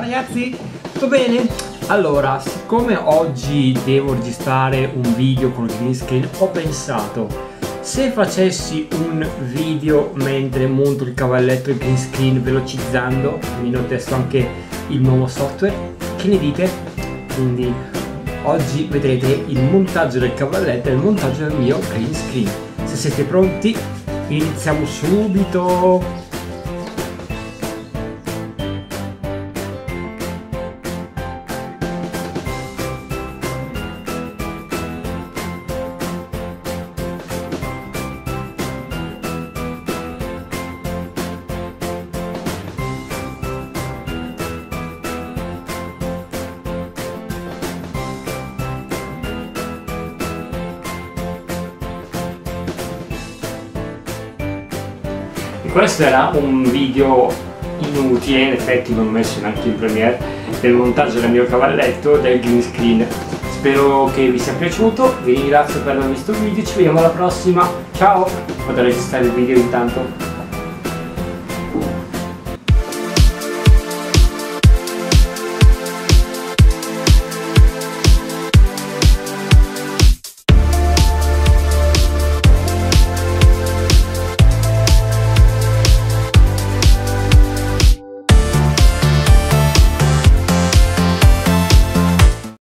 ragazzi, tutto bene? Allora, siccome oggi devo registrare un video con il green screen, ho pensato, se facessi un video mentre monto il cavalletto e il green screen velocizzando, almeno testo anche il nuovo software, che ne dite? Quindi oggi vedrete il montaggio del cavalletto e il montaggio del mio green screen. Se siete pronti, iniziamo subito! Questo era un video inutile, in effetti non ho messo neanche in Premiere, del montaggio del mio cavalletto, del green screen. Spero che vi sia piaciuto, vi ringrazio per aver visto il video, ci vediamo alla prossima, ciao! Vado a registrare il video intanto.